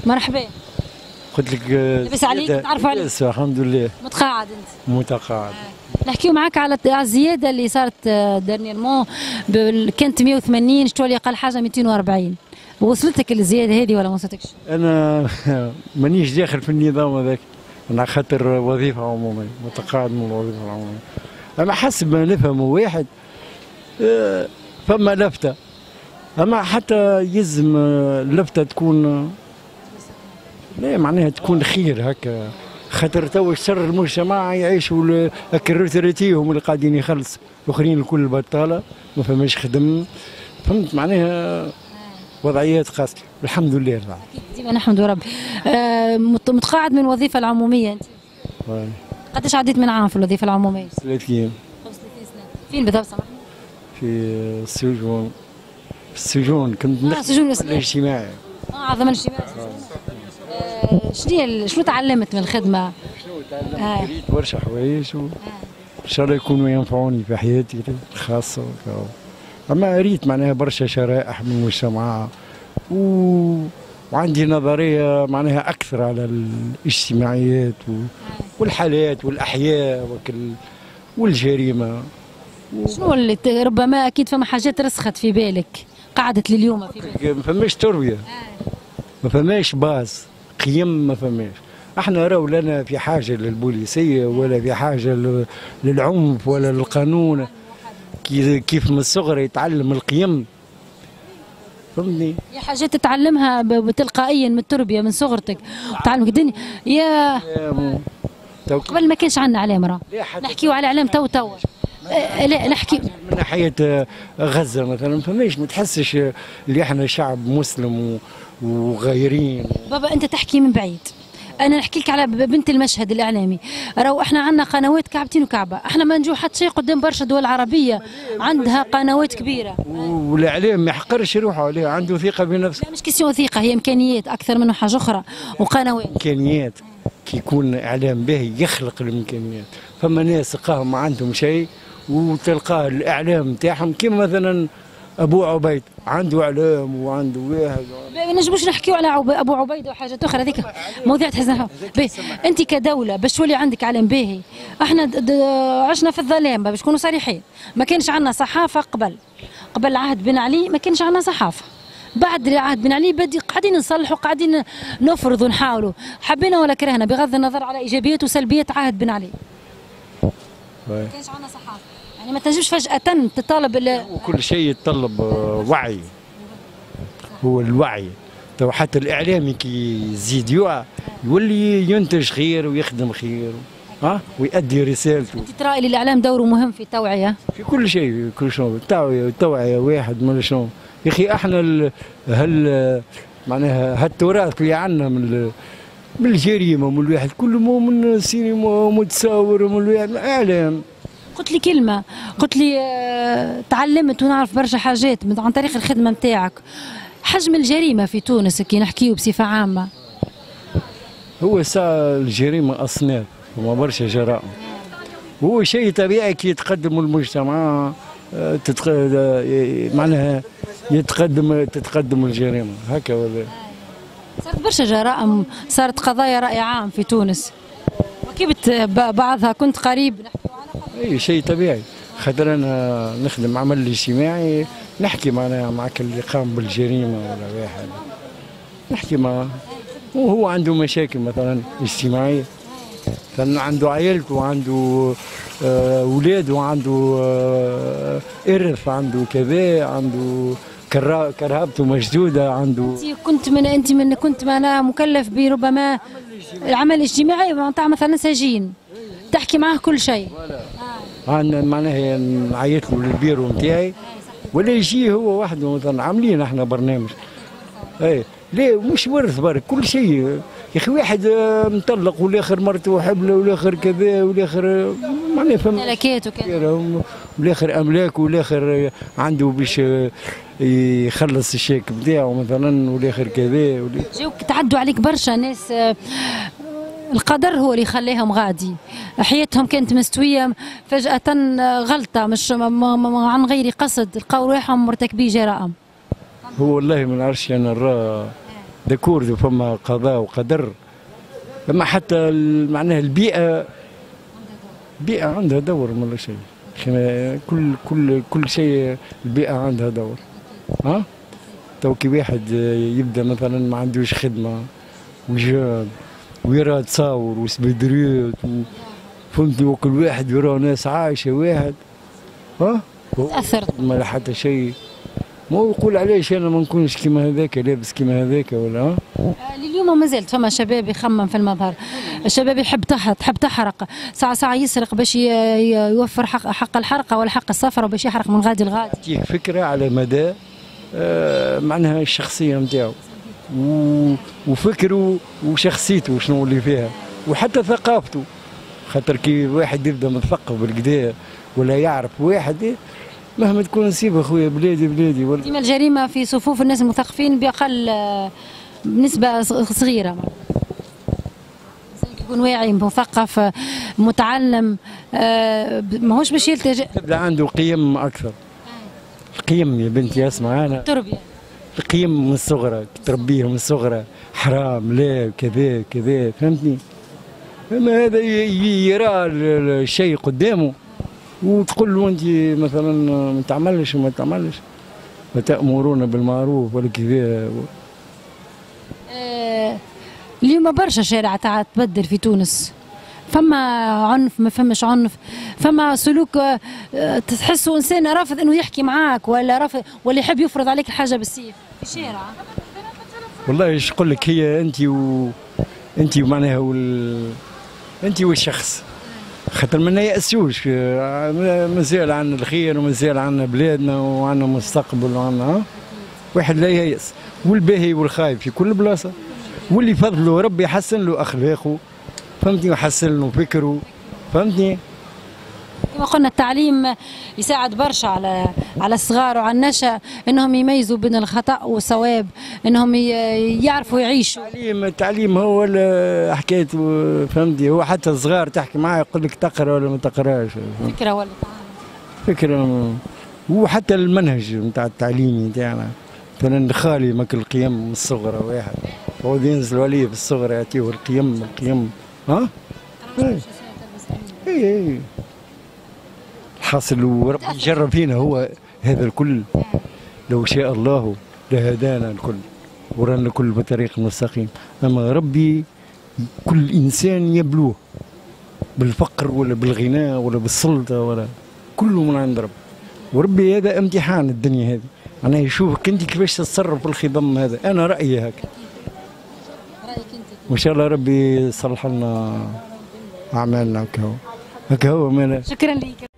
مرحبا. قلت لك لاباس عليك؟ تعرفوا عليك؟ لاباس الحمد لله. متقاعد انت؟ متقاعد. نحكيو معاك على الزياده اللي صارت دارنييرمون، كانت 180، شتو اللي قال حاجه 240. وصلتك الزياده هذه ولا ما وصلتكش؟ انا مانيش داخل في النظام هذاك، انا خاطر وظيفه عموميه، متقاعد من الوظيفه العموميه. اما حسب ما نفهمه واحد فما لفته، اما حتى يلزم اللفته تكون لا معناها تكون خير هكا، خاطر تو شر المجتمع يعيشوا الكرتيهم اللي قاعدين يخلصوا، الاخرين الكل بطاله ما فماش خدم، فهمت معناها وضعيات خاصه. الحمد لله طبعا. ديما نحمدوا ربي. متقاعد من الوظيفه العموميه انت؟ قداش عديت من عام في الوظيفه العموميه؟ 30 سنه. فين بالضبط سامحني؟ في السجون. في السجون كنت السجون الاجتماعي. عظم الاجتماعي. شنو تعلمت من الخدمه؟ شنو تعلمت؟ قريت برشا حوايج وان شاء الله يكونوا ينفعوني في حياتي الخاصه. اما قريت معناها برشا شرائح من المجتمع وعندي نظريه معناها اكثر على الاجتماعيات والحالات والاحياء والجريمه. شنو اللي ربما اكيد فما حاجات رسخت في بالك قعدت لليوم في بالك؟ ما فماش تربيه، ما فماش باز قيم، ما فماش. احنا راهو لنا في حاجه للبوليسيه ولا في حاجه للعنف ولا للقانون، كيف من الصغر يتعلم القيم، فهمني؟ يا حاجات تتعلمها تلقائيا من التربيه من صغرتك وتعلمك الدنيا. يا قبل ما كانش عندنا اعلام، راه نحكيو على اعلام تو لا نحكي من ناحيه غزه مثلا، فماش ما تحسش اللي احنا شعب مسلم وغايرين. بابا انت تحكي من بعيد، انا نحكي لك على بنت المشهد الاعلامي. راهو احنا عندنا قنوات كعبتين وكعبه، احنا ما نجو حتى شيء قدام برشا دول عربيه عندها قنوات كبيره. والاعلام ما يحقرش روحه عليه، عنده ثقه بنفسه. لا مش كيسيون ثقه، هي امكانيات اكثر منه حاجه اخرى وقنوات. امكانيات كي يكون اعلام باهي يخلق الامكانيات. فما ناس لقاهم ما عندهم شيء وتلقاه الاعلام نتاعهم كيما مثلا ابو عبيد عنده اعلام وعنده واحد. ما نجموش نحكيو على ابو عبيده وحاجات اخرى، هذيك مواضيع تحزنها. انت كدوله باش تولي عندك اعلام باهي، احنا عشنا في الظلام باش نكونوا صريحين. ما كانش عندنا صحافه قبل عهد بن علي، ما كانش عندنا صحافه. بعد عهد بن علي قاعدين نصلحوا، قاعدين نفرضوا، نحاولوا حبينا ولا كرهنا، بغض النظر على ايجابيات وسلبيات عهد بن علي. ما كانش عندنا صحافه، يعني ما تنجمش فجأة تطالب. وكل شيء يتطلب وعي، هو الوعي. تو حتى الإعلامي كي يزيد يوعى يولي ينتج خير ويخدم خير ويؤدي رسالته. أنت ترى الإعلام دوره مهم في التوعية؟ في كل شيء، في كل شيء. التوعية واحد من شنو يا أخي. احنا معناها هالتراث اللي عندنا من الجريمة، من الواحد كله، من السينما، من التصاور، من الواحد إعلام. قلت لي كلمة، قلت لي تعلمت ونعرف برشا حاجات عن طريق الخدمة نتاعك. حجم الجريمة في تونس كي نحكيو بصفة عامة، هو ساعة الجريمة أصناف وما برشا جرائم، وهو شيء طبيعي كي يتقدم المجتمع معناها تتقدم الجريمة هكا ولا. صارت برشا جرائم، صارت قضايا رأي عام في تونس، وكيف بعضها كنت قريب نحكيو على اي شيء طبيعي، خاطر انا نخدم عمل اجتماعي، نحكي معناها معك اللي قام بالجريمه ولا واحد، نحكي معه وهو عنده مشاكل مثلا اجتماعيه، لأنه عنده عائلته وعنده اولاد وعنده ارث، عنده كذا، عنده كرهبته مشدوده، عنده. كنت انا مكلف بربما العمل الاجتماعي معناتها مثلا سجين، تحكي معاه كل شيء. معناها نعيط له للبيرو نتاعي ولا يجي هو وحده، مثلا عاملين احنا برنامج. اي ليه مش ورث برك كل شيء يا اخي. واحد مطلق والاخر مرته حبله والاخر كذا والاخر معناها فهم ملكات وكذا، والاخر املاك والاخر عنده باش يخلص الشيك بتاعه مثلا والاخر كذا. جاوك تعدوا عليك برشا ناس القدر هو اللي خلاهم غادي، حياتهم كانت مستويه، فجأة غلطة مش عن غير قصد لقاو روحهم مرتكبي جرائم. هو والله ما نعرفش انا داكور فما قضاء وقدر، اما حتى معناها البيئه عندها دور ولا شيء. كل شيء البيئه عندها دور. ها تو كي واحد يبدا مثلا ما عندوش خدمه وجاب ويرى تصاور وسبدريات فهمتني، وكل واحد يرى ناس عايشه واحد، ها تاثر ما حتى شيء. ما هو يقول علاش انا ما نكونش كيما هذاك، لابس كيما هذاك ولا لليوم ما زالت فما شباب يخمم في المظهر، الشباب يحب تحرق ساعة يسرق باش يوفر حق الحرقة ولا حق السفر وباش يحرق من غادي لغادي. تجيك فكرة على مدى معناها الشخصية نتاعو وفكره وشخصيته شنو اللي فيها وحتى ثقافته. خاطر كي واحد يبدا مثقف بالكدا ولا يعرف واحد مهما تكون نسيب اخويا بلادي ديما الجريمة في صفوف الناس المثقفين بأقل بنسبة صغيرة. يكون واعي مثقف متعلم ماهوش باش يلتجئ، تبدا عنده قيم اكثر. القيم يا بنتي اسمع، انا تربيه القيم من الصغرى تربيه من الصغرى، حرام لا كذا فهمتني. اما هذا يرى الشيء قدامه وتقول له انت مثلا ما تعملش وما تعملش، وتأمرون بالمعروف ولا كذا. اليوم برشا شارع تبدل في تونس، فما عنف ما فماش عنف، فما سلوك تحسه انسان رافض انه يحكي معاك ولا رافض ولا يحب يفرض عليك الحاجه بالسيف في الشارع. والله ايش نقول لك، هي انت معناها انت والشخص، خاطر ما نيأسوش، مازال عندنا الخير ومازال عندنا بلادنا وعندنا مستقبل وعندنا واحد لا ييأس، والباهي والخايب في كل بلاصه، واللي فضله ربي يحسن له اخلاقه فهمتني ويحسن له فكره فهمتني. كما قلنا التعليم يساعد برشا على الصغار وعلى النشأ انهم يميزوا بين الخطأ والصواب، انهم يعرفوا يعيشوا. التعليم هو حكايته فهمتي، هو حتى الصغار تحكي معاه يقول لك تقرا ولا ما تقراش، فكره ولا فكره. وحتى المنهج نتاع التعليمي نتاعنا مثلا خالي ماكل القيم من الصغرى، واحد هو ينزلوا عليه في الصغرى يعطيه القيم ها؟ اي الحاصل وربي يجرب فينا هو هذا الكل، لو شاء الله لهدانا الكل ورانا الكل بطريق مستقيم. اما ربي كل انسان يبلوه بالفقر ولا بالغناء ولا بالسلطه ولا كله من عند ربي، وربي هذا امتحان الدنيا هذه. انا يشوفك انت كيفاش تتصرف في الخضم هذا، انا رايي هكا. رايك انت؟ وان شاء الله ربي يصلح لنا اعمالنا هكا هو. شكرا لك.